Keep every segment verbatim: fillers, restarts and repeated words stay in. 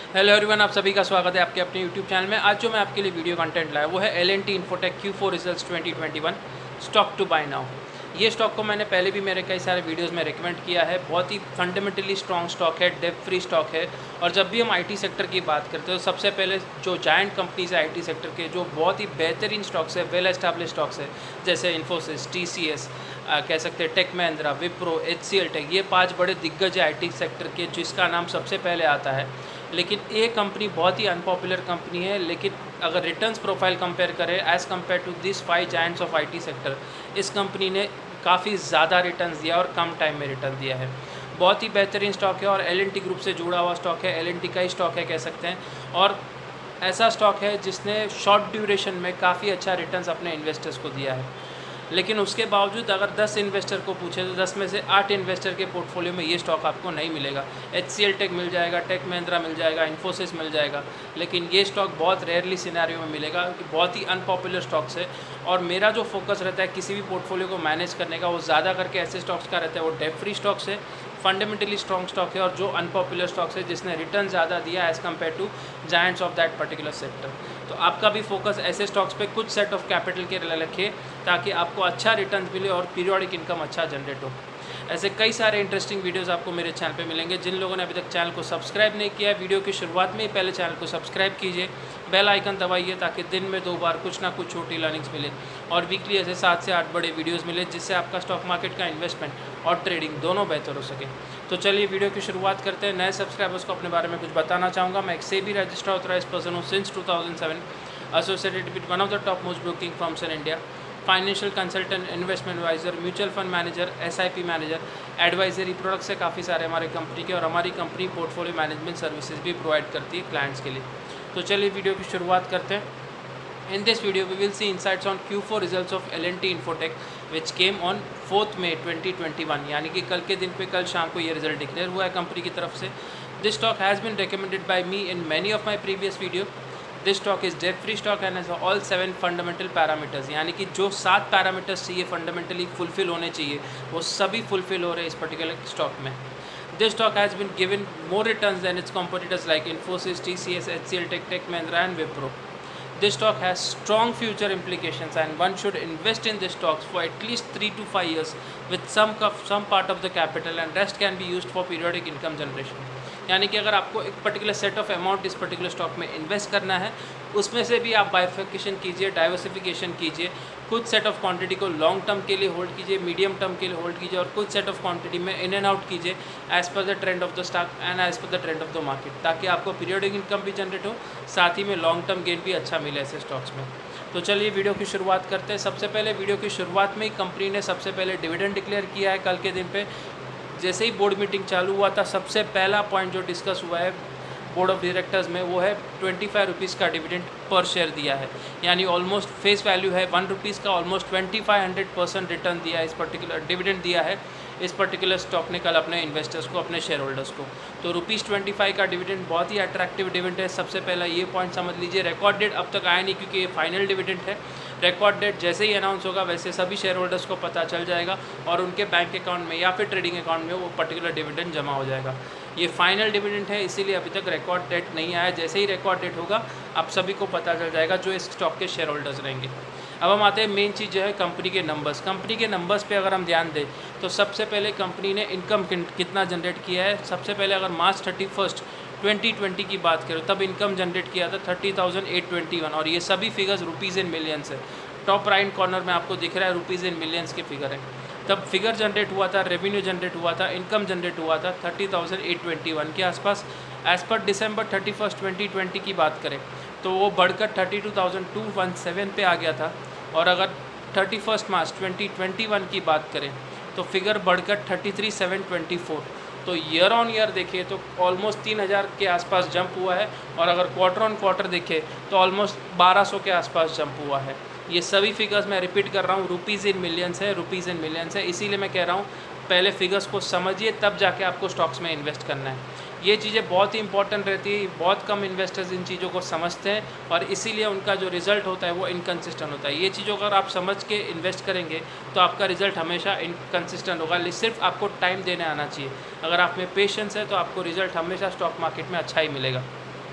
Hello everyone, आप सभी का स्वागत है आपके अपने यूट्यूब चैनल में। आज जो मैं आपके लिए वीडियो कंटेंट लाया वो है L and T Infotech Q four results twenty twenty one stock to buy now. ये स्टॉक को मैंने पहले भी मेरे कई सारे वीडियोस में रिकमेंड किया है। बहुत ही फंडामेंटली स्ट्रॉन्ग स्टॉक है, डेब्ट फ्री स्टॉक है। और जब भी हम आईटी सेक्टर की बात करते हैं तो सबसे पहले जो जायंट कंपनीज है आईटी सेक्टर के, जो बहुत ही बेहतरीन स्टॉक्स है, वेल एस्टैब्लिश स्टॉक्स है, जैसे इन्फोसिस, टीसीएस, कह सकते हैं Tech Mahindra, Wipro, HCL Tech, ये पांच बड़े दिग्गज है आईटी सेक्टर के जिसका नाम सबसे पहले आता है। लेकिन ये कंपनी बहुत ही अनपॉपुलर कंपनी है, लेकिन अगर रिटर्न्स प्रोफाइल कंपेयर करें as compare to this five giants of IT sector, इस कंपनी ने काफ़ी ज़्यादा रिटर्न्स दिया और कम टाइम में रिटर्न दिया है। बहुत ही बेहतरीन स्टॉक है और एल एंड टी ग्रुप से जुड़ा हुआ स्टॉक है। एल एंड टी का ही स्टॉक है कह सकते हैं, और ऐसा स्टॉक है जिसने शॉर्ट ड्यूरेशन में काफ़ी अच्छा रिटर्न्स अपने इन्वेस्टर्स को दिया है। लेकिन उसके बावजूद अगर दस इन्वेस्टर को पूछे तो दस में से आठ इन्वेस्टर के पोर्टफोलियो में ये स्टॉक आपको नहीं मिलेगा। एचसीएल टेक मिल जाएगा, टेक महिंद्रा मिल जाएगा, इन्फोसिस मिल जाएगा, लेकिन ये स्टॉक बहुत रेयरली सिनेरियो में मिलेगा कि बहुत ही अनपॉपुलर स्टॉक्स है। और मेरा जो फोकस रहता है किसी भी पोर्टफोलियो को मैनेज करने का, वो ज़्यादा करके ऐसे स्टॉक्स का रहता है वो डेब्ट फ्री स्टॉक्स है, फंडामेंटली स्ट्रॉन्ग स्टॉक है, और जो अनपॉपुलर स्टॉक्स है जिसने रिटर्न ज़्यादा दिया as compare to giants of that particular sector. तो आपका भी फोकस ऐसे स्टॉक्स पे कुछ सेट ऑफ कैपिटल के रखे ताकि आपको अच्छा रिटर्न मिले और पीरियोडिक इनकम अच्छा जनरेट हो। ऐसे कई सारे इंटरेस्टिंग वीडियोस आपको मेरे चैनल पे मिलेंगे। जिन लोगों ने अभी तक चैनल को सब्सक्राइब नहीं किया है, वीडियो की शुरुआत में ही पहले चैनल को सब्सक्राइब कीजिए, बेल आइकन दबाइए ताकि दिन में दो बार कुछ ना कुछ छोटी लर्निंग्स मिले और वीकली ऐसे सात से आठ बड़े वीडियोस मिले जिससे आपका स्टॉक मार्केट का इन्वेस्टमेंट और ट्रेडिंग दोनों बेहतर हो सके। तो चलिए वीडियो की शुरुआत करते हैं। नए सब्सक्राइबर्स को अपने बारे में कुछ बताना चाहूँगा। मैं एक सेबी रजिस्टर्ड ऑथराइज्ड पर्सन हूँ since two thousand seven, associated with one of the top most broking firms in India, financial consultant, investment advisor, mutual fund manager, SIP manager, advisory products है काफ़ी सारे हमारे कंपनी के, और हमारी कंपनी portfolio management services भी प्रोवाइड करती है क्लाइंट्स के लिए। तो चलिए वीडियो की शुरुआत करते हैं। In this video we will see insights on Q four results of L and T Infotech which came on fourth May twenty twenty one, यानी कि कल के दिन पे कल शाम को ये रिजल्ट डिक्लेयर हुआ है कंपनी की तरफ से। This stock has been recommended by me in many of my previous video. This stock is डेब्ट free stock and has all seven fundamental parameters, यानी कि जो सात पैरामीटर्स चाहिए फंडामेंटली फुलफिल होने चाहिए वो सभी फुलफिल हो रहे हैं इस पर्टिकुलर स्टॉक में। This stock has been given more returns than its competitors like Infosys, TCS, HCL Tech, Tech Mahindra and Wipro. This stock has strong future implications and one should invest in this stocks for at least three to five years with some some part of the capital and rest can be used for periodic income generation। यानी कि अगर आपको एक particular set of amount इस particular stock में invest करना है, उसमें से भी आप बाइफिकेशन कीजिए, डाइवर्सिफिकेशन कीजिए। कुछ सेट ऑफ क्वांटिटी को लॉन्ग टर्म के लिए होल्ड कीजिए, मीडियम टर्म के लिए होल्ड कीजिए, और कुछ सेट ऑफ क्वांटिटी में इन एंड आउट कीजिए as per the trend of the stock and as per the trend of the market, ताकि आपको पीरियोडिक इनकम भी जनरेट हो, साथ ही में लॉन्ग टर्म गेन भी अच्छा मिले ऐसे स्टॉक्स में। तो चलिए वीडियो की शुरुआत करते हैं। सबसे पहले वीडियो की शुरुआत में ही कंपनी ने सबसे पहले डिविडेंड डिक्लेयर किया है कल के दिन पे। जैसे ही बोर्ड मीटिंग चालू हुआ था, सबसे पहला पॉइंट जो डिस्कस हुआ है बोर्ड ऑफ डायरेक्टर्स में वो है ट्वेंटी फाइव रुपीज़ का डिविडेंड पर शेयर दिया है, यानी ऑलमोस्ट फेस वैल्यू है वन रुपीज़ का, almost twenty five hundred percent return दिया है इस पर्टिकुलर डिविडेंड दिया है इस पर्टिकुलर स्टॉक ने कल अपने इन्वेस्टर्स को, अपने शेयर होल्डर्स को। तो रुपीज़ ट्वेंटी फाइव का डिविडेंड बहुत ही अट्रैक्टिव डिविडेंड है। सबसे पहला ये पॉइंट समझ लीजिए। रिकॉर्ड डेट अब तक आया नहीं क्योंकि ये फाइनल डिविडेंड है। रिकॉर्ड डेट जैसे ही अनाउंस होगा वैसे सभी शेयर होल्डर्स को पता चल जाएगा और उनके बैंक अकाउंट में या फिर ट्रेडिंग अकाउंट में वो पर्टिकुलर डिविडेंड जमा हो जाएगा। ये फाइनल डिविडेंड है, इसीलिए अभी तक रिकॉर्ड डेट नहीं आया। जैसे ही रिकॉर्ड डेट होगा आप सभी को पता चल जाएगा जो इस स्टॉक के शेयर होल्डर्स रहेंगे। अब हम आते हैं मेन चीज़ जो है कंपनी के नंबर्स। कंपनी के नंबर्स पे अगर हम ध्यान दें तो सबसे पहले कंपनी ने इनकम कितना जनरेट किया है। सबसे पहले अगर March thirty first twenty twenty की बात करें तब इनकम जनरेट किया था thirty thousand eight twenty one, और ये सभी फिगर्स रुपीज़ इन मिलियंस है। टॉप राइट कॉर्नर में आपको दिख रहा है रुपीज़ इन मिलियंस के फिगर है। तब फिगर जनरेट हुआ था, रेवेन्यू जनरेट हुआ था, इनकम जनरेट हुआ था thirty thousand eight twenty one के आसपास। As per December thirty first twenty twenty की बात करें तो वो बढ़कर thirty two thousand two one seven पे आ गया था, और अगर thirty first March twenty twenty one की बात करें तो फिगर बढ़कर thirty three seven twenty four. तो ईयर ऑन ईयर देखिए तो ऑलमोस्ट तीन हज़ार के आसपास जंप हुआ है, और अगर क्वार्टर ऑन क्वार्टर देखें तो ऑलमोस्ट बारह सौ के आसपास जंप हुआ है। ये सभी फिगर्स मैं रिपीट कर रहा हूँ, रुपीज़ इन मिलियंस है, रुपीज़ इन मिलियंस है, इसीलिए मैं कह रहा हूँ पहले फिगर्स को समझिए तब जाके आपको स्टॉक्स में इन्वेस्ट करना है। ये चीज़ें बहुत ही इंपॉर्टेंट रहती है। बहुत कम इन्वेस्टर्स इन चीज़ों को समझते हैं और इसीलिए उनका जो रिज़ल्ट होता है वो इनकन्सिस्टेंट होता है। ये चीज़ों अगर आप समझ के इन्वेस्ट करेंगे तो आपका रिज़ल्ट हमेशा इनकन्सिस्टेंट होगा। सिर्फ आपको टाइम देने आना चाहिए। अगर आप में पेशेंस है तो आपको रिज़ल्ट हमेशा स्टॉक मार्केट में अच्छा ही मिलेगा।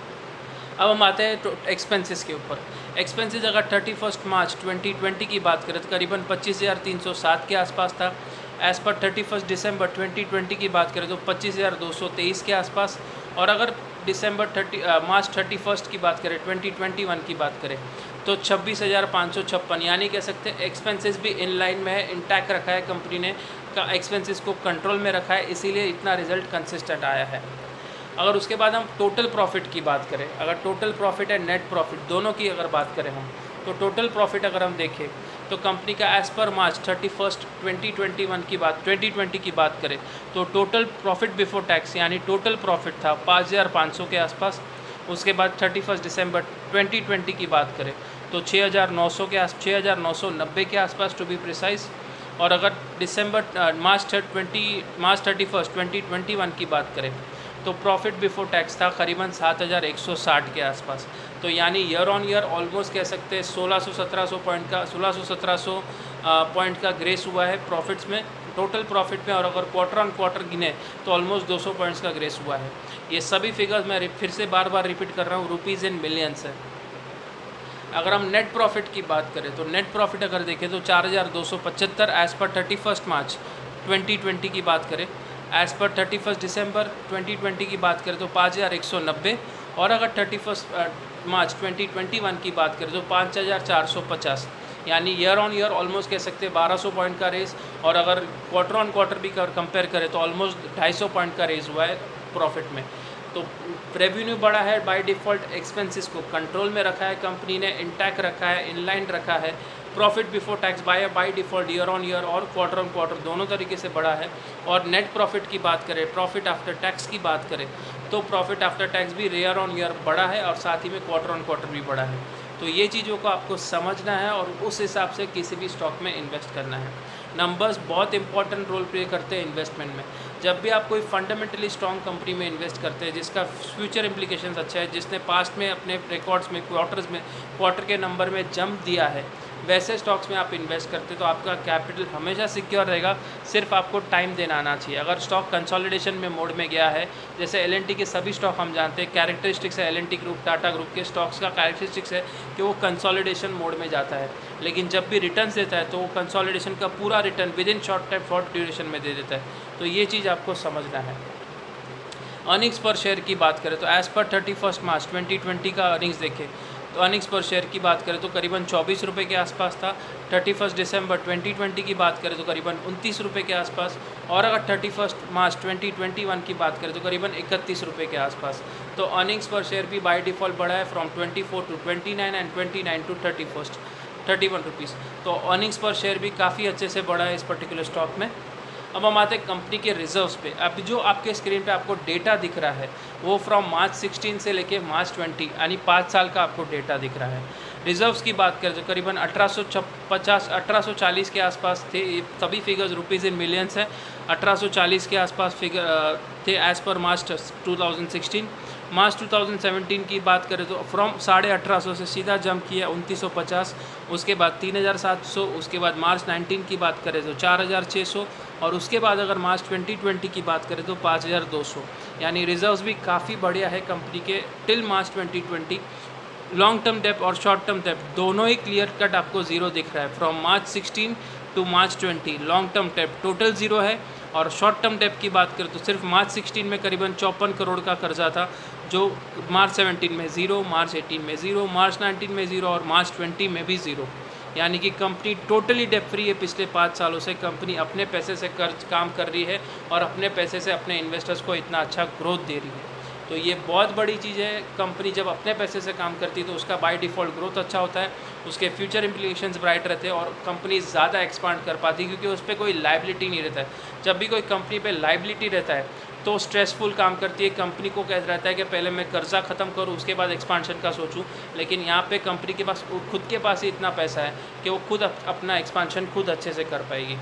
अब हम आते हैं एक्सपेंसेस के ऊपर। एक्सपेंसेस अगर thirty first March twenty twenty की बात करें तो करीबन पच्चीस हज़ार तीन सौ सात के आसपास था। As per thirty first December twenty twenty की बात करें तो पच्चीस हज़ार दो सौ तेईस के आसपास। और अगर December thirty March thirty first की बात करें ट्वेंटी ट्वेंटी वन की बात करें तो छब्बीस हज़ार पाँच सौ छप्पन, यानी कह सकते हैं एक्सपेंसेस भी इन लाइन में है, इंटैक्ट रखा है कंपनी ने, का एक्सपेंसेस को कंट्रोल में रखा है, इसीलिए इतना रिजल्ट कंसिस्टेंट आया है। अगर उसके बाद हम टोटल प्रॉफिट की बात करें, अगर टोटल प्रॉफिट है नेट प्रॉफिट दोनों की अगर बात करें हम, तो टोटल प्रॉफिट अगर हम देखें तो कंपनी का as per March thirty first twenty twenty one की बात ट्वेंटी ट्वेंटी की बात करें तो टोटल प्रॉफिट बिफोर टैक्स यानी टोटल प्रॉफिट था पाँच हज़ार पाँच सौ के आसपास। उसके बाद thirty first December twenty twenty की बात करें तो छः हज़ार नौ सौ के आस छः हज़ार नौ सौ नब्बे के आसपास टू बी प्रिसाइज। और अगर December March twenty March thirty first twenty twenty one की बात करें तो प्रॉफिट बिफोर टैक्स था करीबन सात हज़ार एक सौ साठ के आसपास। तो यानी ईयर ऑन ईयर ऑलमोस्ट कह सकते हैं सोलह सौ सत्रह सौ पॉइंट का सोलह सौ सत्रह सौ पॉइंट का ग्रेस हुआ है प्रॉफिट्स में, टोटल प्रॉफिट में। और अगर क्वार्टर ऑन क्वार्टर गिने तो ऑलमोस्ट दो सौ पॉइंट्स का ग्रेस हुआ है। ये सभी फिगर्स मैं फिर से बार बार रिपीट कर रहा हूँ, रुपीज़ इन मिलियंस है। अगर हम नेट प्रॉफिट की बात करें तो नेट प्रॉफिट अगर देखें तो चार हज़ार दो सौ पचहत्तर as per thirty first March twenty twenty की बात करें। As per thirty first December twenty twenty की बात करें तो पाँच हज़ार एक सौ नब्बे। और अगर thirty first March twenty twenty one की बात करें तो पाँच हज़ार चार सौ पचास, यानी ईयर ऑन ईयर ऑलमोस्ट कह सकते हैं बारह सौ पॉइंट का रेस। और अगर क्वार्टर ऑन क्वार्टर भी कर कंपेयर करें तो ऑलमोस्ट ढाई सौ पॉइंट का रेस हुआ है प्रॉफिट में। तो रेवेन्यू बढ़ा है, बाय डिफ़ॉल्ट एक्सपेंसेस को कंट्रोल में रखा है कंपनी ने, इंटैक्ट रखा है, इनलाइन रखा है। Profit before tax by by default year on year और क्वार्टर ऑन क्वार्टर दोनों तरीके से बढ़ा है। और नेट प्रॉफिट की बात करें, प्रॉफिट आफ्टर टैक्स की बात करें तो प्रॉफिट आफ्टर टैक्स भी ईयर ऑन ईयर बढ़ा है और साथ ही में क्वार्टर ऑन क्वार्टर भी बढ़ा है। तो ये चीज़ों को आपको समझना है और उस हिसाब से किसी भी स्टॉक में इन्वेस्ट करना है। नंबर्स बहुत इंपॉर्टेंट रोल प्ले करते हैं इन्वेस्टमेंट में। जब भी आप कोई फंडामेंटली स्ट्रॉन्ग कंपनी में इन्वेस्ट करते हैं जिसका फ्यूचर इम्प्लीकेशंस अच्छा है, जिसने पास्ट में अपने रिकॉर्ड्स में क्वार्टर्स में क्वार्टर के नंबर में जंप दिया है, वैसे स्टॉक्स में आप इन्वेस्ट करते हैं तो आपका कैपिटल हमेशा सिक्योर रहेगा। सिर्फ आपको टाइम देना आना चाहिए। अगर स्टॉक कंसोलिडेशन में मोड में गया है, जैसे एल एन टी के सभी स्टॉक हम जानते हैं, कैरेक्टरिस्टिक्स है L N T group Tata group के स्टॉक्स का कैरेक्टरिस्टिक्स है कि वो कंसोलिडेशन मोड में जाता है, लेकिन जब भी रिटर्न देता है तो वो कंसोलिडेशन का पूरा return within short time short duration में दे देता है। तो ये चीज़ आपको समझना है। अर्निंग्स पर शेयर की बात करें तो as per thirty first March twenty twenty का अर्निंग्स देखें तो अर्निंग्स पर शेयर की बात करें तो करीबन चौबीस रुपये के आसपास था। Thirty first December twenty twenty की बात करें तो करीबन उनतीस रुपये के आसपास। और अगर thirty first March twenty twenty one की बात करें तो करीबन इकतीस रुपये के आसपास। तो अर्निंग्स पर शेयर भी बाय डिफ़ॉल्ट बढ़ा है from twenty four to twenty nine and twenty nine to thirty first thirty one rupees. तो अर्निंग्स पर शेयर भी काफ़ी अच्छे से बढ़ा है इस पर्टिकुलर स्टॉक में। अब हम आते हैं कंपनी के रिजर्व्स पे। अब जो आपके स्क्रीन पे आपको डेटा दिख रहा है वो फ्रॉम मार्च सिक्सटीन से लेके मार्च ट्वेंटी यानी पाँच साल का आपको डेटा दिख रहा है। रिजर्व्स की बात करें तो करीबन अठारह सौ पचास अठारह सौ चालीस के आसपास थे। सभी फिगर्स रुपीज़ इन मिलियंस है। अठारह सौ चालीस के आसपास फिगर थे as per March two thousand sixteen. March two thousand seventeen की बात करें तो फ्रॉम साढ़े अठारह सौ से सीधा जंप किया उनतीस सौ पचास, उसके बाद तीन हज़ार सात सौ, उसके बाद मार्च नाइनटीन की बात करें तो चार हज़ार छः सौ, और उसके बाद अगर मार्च ट्वेंटी ट्वेंटी की बात करें तो पाँच हज़ार दो सौ। यानी रिजर्व्स भी काफ़ी बढ़िया है कंपनी के till March twenty twenty. Long term डेप्थ और शॉर्ट टर्म डेप्थ दोनों ही क्लियर कट आपको जीरो दिख रहा है। From March sixteen to March twenty long term डेप्थ टोटल जीरो है। और शॉर्ट टर्म डेप्थ की बात करें तो सिर्फ मार्च सिक्सटीन में करीबन चौपन करोड़ का कर्जा था, जो मार्च सेवनटीन में ज़ीरो, मार्च एटीन में ज़ीरो, मार्च नाइनटीन में ज़ीरो और मार्च ट्वेंटी में भी ज़ीरो। यानी कि कंपनी टोटली डेप्ट फ्री है। पिछले पाँच सालों से कंपनी अपने पैसे से कर्ज काम कर रही है और अपने पैसे से अपने इन्वेस्टर्स को इतना अच्छा ग्रोथ दे रही है। तो ये बहुत बड़ी चीज़ है। कंपनी जब अपने पैसे से काम करती है तो उसका बाय डिफ़ॉल्ट ग्रोथ अच्छा होता है, उसके फ्यूचर इम्प्लीकेशंस ब्राइट रहते हैं और कंपनी ज़्यादा एक्सपांड कर पाती है क्योंकि उस पर कोई लाइबिलिटी नहीं रहता है। जब भी कोई कंपनी पे लाइबिलिटी रहता है तो स्ट्रेसफुल काम करती है। कंपनी को कह रहता है कि पहले मैं कर्जा ख़त्म करूँ उसके बाद एक्सपांशन का सोचूं, लेकिन यहाँ पे कंपनी के पास खुद के पास ही इतना पैसा है कि वो खुद अपना एक्सपांशन खुद अच्छे से कर पाएगी।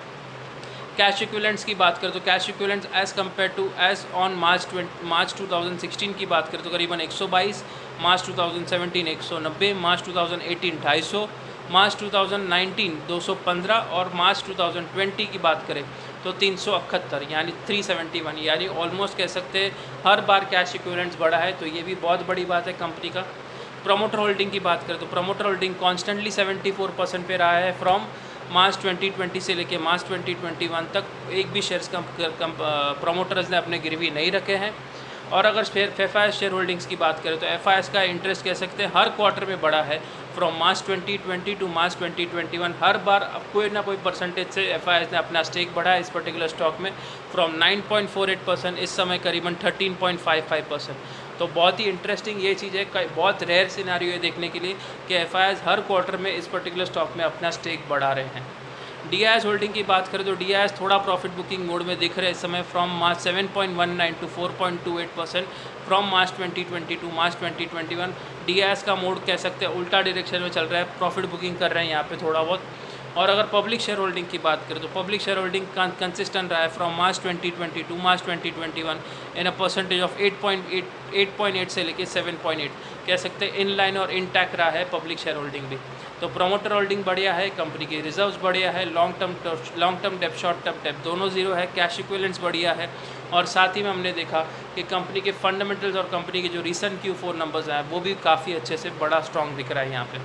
कैश इक्विवेलेंट्स की बात करें तो cash equivalents as compare to as on March twenty March two thousand sixteen की बात करें तो करीबन एक सौ बाईस, मार्च टू थाउजेंड सेवेंटीन एक सौ नब्बे, मार्च टू थाउजेंड एटीन ढाई सौ, मार्च टू थाउजेंड नाइनटीन दो सौ पंद्रह और मार्च टू थाउजेंड ट्वेंटी की बात करें तो तीन सौ इकहत्तर यानी तीन सौ इकहत्तर, यानी ऑलमोस्ट कह सकते हैं हर बार कैश इक्विवेलेंट्स बढ़ा है, तो ये भी बहुत बड़ी बात है कंपनी का। प्रोमोटर होल्डिंग की बात करें तो प्रोमोटर होल्डिंग कॉन्स्टेंटली चौहत्तर परसेंट पे रहा है फ्रॉम मार्च दो हज़ार बीस से लेके मार्च दो हज़ार इक्कीस तक। एक भी शेयर्स कम, कम प्रोमोटर्स ने अपने गिरवी नहीं रखे हैं। और अगर फिर F I S share holdings की बात करें तो एफ आई एस का इंटरेस्ट कह सकते हैं हर क्वार्टर में बढ़ा है फ्रॉम मार्च दो हज़ार बीस टू मार्च दो हज़ार इक्कीस। हर बार अब कोई ना कोई परसेंटेज से एफ आई एस ने अपना स्टेक बढ़ा है इस पर्टिकुलर स्टॉक में from nine point four eight percent इस समय करीबन thirteen point five five percent. तो बहुत ही इंटरेस्टिंग ये चीज़ है, बहुत रेयर सिनेरियो है देखने के लिए कि एफ आई एस हर क्वार्टर में इस पर्टिकुलर स्टॉक में अपना स्टेक बढ़ा रहे हैं। डी आई एस होल्डिंग की बात करें तो डी आई एस थोड़ा प्रॉफिट बुकिंग मोड में दिख रहे हैं इस समय from March seven point one nine to four point two eight percent from March दो हज़ार बीस टू मार्च दो हज़ार इक्कीस। डी आई एस का मोड कह सकते हैं उल्टा डायरेक्शन में चल रहा है, प्रॉफिट बुकिंग कर रहे हैं यहाँ पे थोड़ा बहुत। और अगर पब्लिक शेयर होल्डिंग की बात करें तो पब्लिक शेयर होल्डिंग कंसिस्टेंट रहा है फ्रॉम मार्च दो हज़ार बीस टू मार्च दो हज़ार इक्कीस in a percentage of eight point eight eight point eight से लेके सेवन पॉइंट एट, कह सकते हैं इन लाइन और इन टैक रहा है पब्लिक शेयर होल्डिंग भी। तो प्रोमोटर होल्डिंग बढ़िया है, कंपनी की रिजर्व्स बढ़िया है, long term long term debt short term debt दोनों जीरो है, कैश इक्विवेलेंट्स बढ़िया है। और साथ ही में हमने देखा कि कंपनी के फंडामेंटल्स और कंपनी के जो रिसेंट क्यू फोर नंबर्स हैं वो भी काफ़ी अच्छे से बड़ा स्ट्रॉन्ग दिख रहा है यहाँ पे।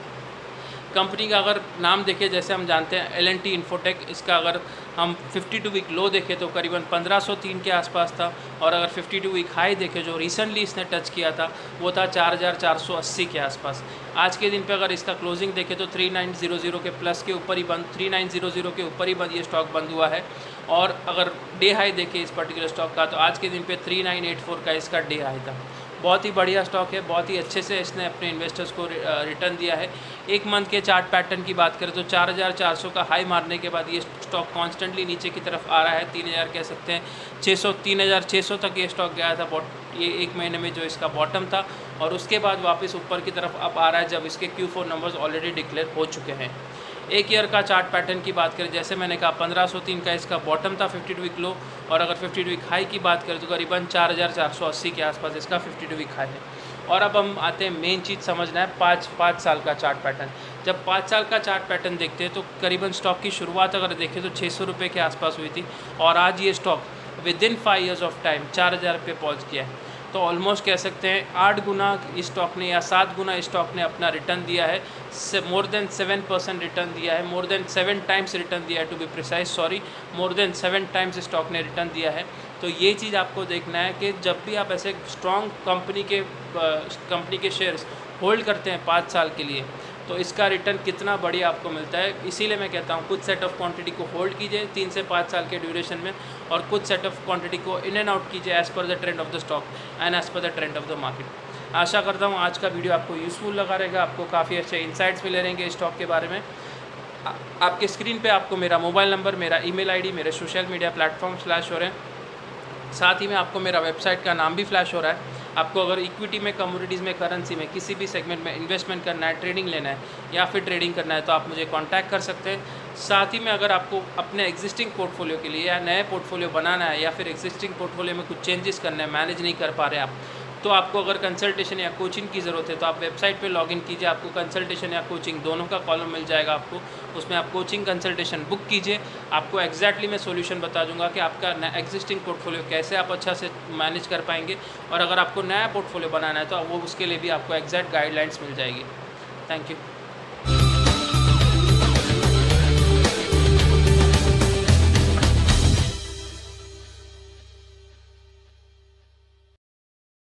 कंपनी का अगर नाम देखें जैसे हम जानते हैं एल एंड टी इन्फोटेक, इसका अगर हम बावन वीक लो देखें तो करीबन पंद्रह सौ तीन के आसपास था। और अगर बावन वीक हाई देखें जो रिसेंटली इसने टच किया था वो था चार हज़ार चार सौ अस्सी के आसपास। आज के दिन पे अगर इसका क्लोजिंग देखें तो थ्री नाइन ज़ीरो ज़ीरो के प्लस के ऊपर ही बंद थ्री नाइन ज़ीरो ज़ीरो के ऊपर ही बंद ये स्टॉक बंद हुआ है। और अगर डे हाई देखें इस पर्टिकुलर स्टॉक का तो आज के दिन पे थ्री नाइन एट फोर का इसका डे हाई था। बहुत ही बढ़िया स्टॉक है, बहुत ही अच्छे से इसने अपने इन्वेस्टर्स को रिटर्न दिया है। एक मंथ के चार्ट पैटर्न की बात करें तो चार हज़ार चार सौ का हाई मारने के बाद ये स्टॉक कॉन्स्टेंटली नीचे की तरफ आ रहा है, तीन हज़ार कह सकते हैं छः सौ तीन हज़ार छः सौ तक ये स्टॉक गया था ये एक महीने में जो इसका बॉटम था। और उसके बाद वापस ऊपर की तरफ अब आ रहा है जब इसके Q four numbers already declare हो चुके हैं। एक ईयर का चार्ट पैटर्न की बात करें जैसे मैंने कहा पंद्रह सौ तीन का इसका बॉटम था बावन वीक लो, और अगर बावन वीक हाई की बात करें तो करीबन चार हज़ार चार सौ अस्सी के आसपास इसका बावन वीक हाई है। और अब हम आते हैं मेन चीज़ समझना है पाँच पाँच साल का चार्ट पैटर्न। जब पाँच साल का चार्ट पैटर्न देखते हैं तो करीबन स्टॉक की शुरुआत अगर देखें तो छः सौ रुपये के आसपास हुई थी और आज ये stock within five years of time चार हज़ार रुपये पहुँच गया है। तो ऑलमोस्ट कह सकते हैं आठ गुना इस स्टॉक ने या सात गुना इस स्टॉक ने अपना रिटर्न दिया है, more than seven percent return दिया है, more than seven times return दिया है to be precise sorry more than seven times stock ने रिटर्न दिया है। तो ये चीज़ आपको देखना है कि जब भी आप ऐसे स्ट्रॉन्ग कंपनी के कंपनी के शेयर्स होल्ड करते हैं पाँच साल के लिए तो इसका रिटर्न कितना बढ़िया आपको मिलता है। इसीलिए मैं कहता हूँ कुछ सेट ऑफ क्वांटिटी को होल्ड कीजिए तीन से पाँच साल के ड्यूरेशन में और कुछ सेट ऑफ क्वांटिटी को इन एंड आउट कीजिए as per the trend of the stock and as per the trend of the market. आशा करता हूँ आज का वीडियो आपको यूज़फुल लगा रहेगा, आपको काफ़ी अच्छे इंसाइट्स मिले रहेंगे इस स्टॉक के बारे में। आ, आपके स्क्रीन पे आपको मेरा मोबाइल नंबर, मेरा ईमेल आईडी, मेरे सोशल मीडिया प्लेटफॉर्म फ्लैश हो रहे हैं, साथ ही में आपको मेरा वेबसाइट का नाम भी फ्लैश हो रहा है। आपको अगर इक्विटी में, कमोडिटीज़ में, करेंसी में किसी भी सेगमेंट में इन्वेस्टमेंट करना है, ट्रेडिंग लेना है या फिर ट्रेडिंग करना है तो आप मुझे कांटेक्ट कर सकते हैं। साथ ही में अगर आपको अपने एग्जिस्टिंग पोर्टफोलियो के लिए या नए पोर्टफोलियो बनाना है या फिर एग्जिस्टिंग पोर्टफोलियो में कुछ चेंजेस करना है, मैनेज नहीं कर पा रहे आप, तो आपको अगर कंसल्टेशन या कोचिंग की ज़रूरत है तो आप वेबसाइट पे लॉगिन कीजिए, आपको कंसल्टेशन या कोचिंग दोनों का कॉलम मिल जाएगा आपको, उसमें आप कोचिंग कंसल्टेशन बुक कीजिए। आपको एग्जैक्टली मैं सॉल्यूशन बता दूंगा कि आपका एग्जिस्टिंग पोर्टफोलियो कैसे आप अच्छा से मैनेज कर पाएंगे और अगर आपको नया पोर्टफोलियो बनाना है तो वो उसके लिए भी आपको एग्जैक्ट गाइडलाइंस मिल जाएगी। Thank you.